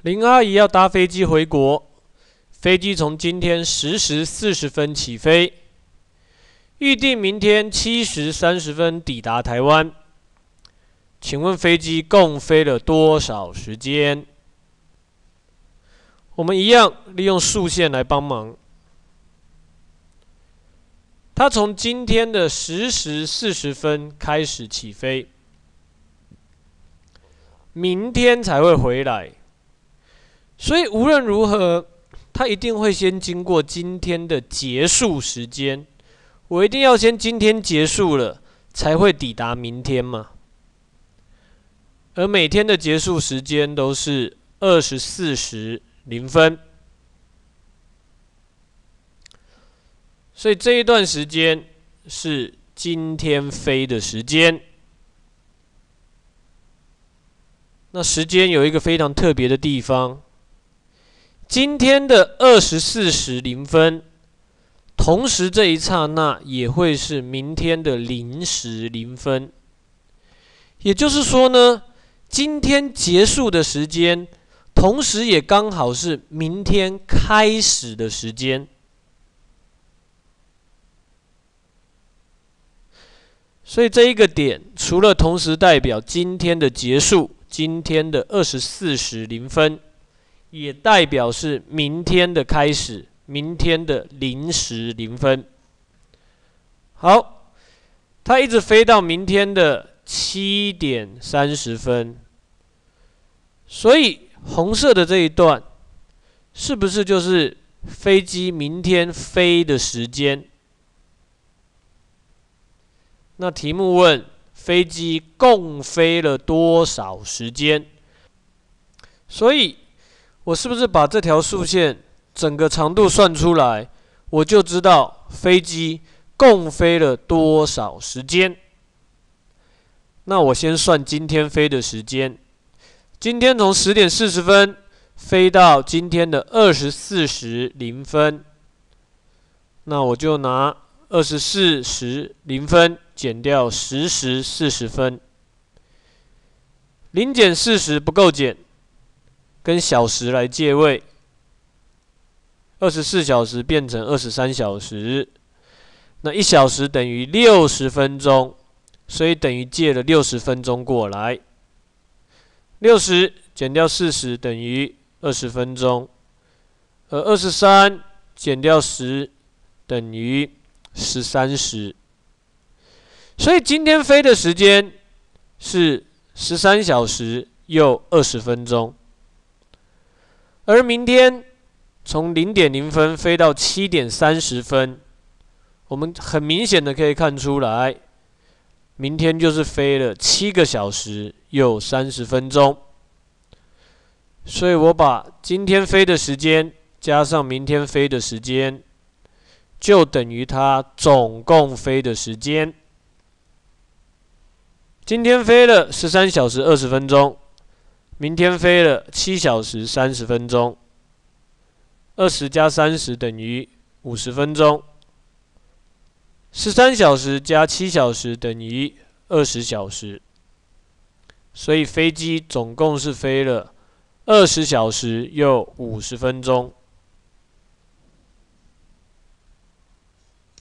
林阿姨要搭飞机回国，飞机从今天10时40分起飞，预定明天7时30分抵达台湾。请问飞机共飞了多少时间？我们一样利用数线来帮忙。它从今天的10时40分开始起飞，明天才会回来。所以无论如何，它一定会先经过今天的结束时间。我一定要先今天结束了，才会抵达明天嘛。而每天的结束时间都是24时0分，所以这一段时间是今天飞的时间。那时间有一个非常特别的地方，今天的24时0分，同时这一刹那也会是明天的0时0分。也就是说呢，今天结束的时间，同时也刚好是明天开始的时间。所以这一个点，除了同时代表今天的结束，今天的24时0分，也代表是明天的开始，明天的0时0分。好，它一直飞到明天的7点30分。所以红色的这一段，是不是就是飞机明天飞的时间？那题目问飞机共飞了多少时间？所以我是不是把这条数线整个长度算出来，我就知道飞机共飞了多少时间？那我先算今天飞的时间。今天从10点40分飞到今天的24时0分，那我就拿24时0分减掉10时40分，0减40不够减，跟小时来借位，24小时变成23小时，那1小时等于60分钟，所以等于借了60分钟过来。60减掉40等于20分钟，而23减掉10等于13时。所以今天飞的时间是13小时又20分钟，而明天从0点0分飞到7点30分，我们很明显的可以看出来，明天就是飞了7个小时又30分钟。所以我把今天飞的时间加上明天飞的时间，就等于它总共飞的时间。今天飞了13小时20分钟，明天飞了7小时30分钟，20加30等于50分钟，13小时加7小时等于20小时，所以飞机总共是飞了20小时又50分钟。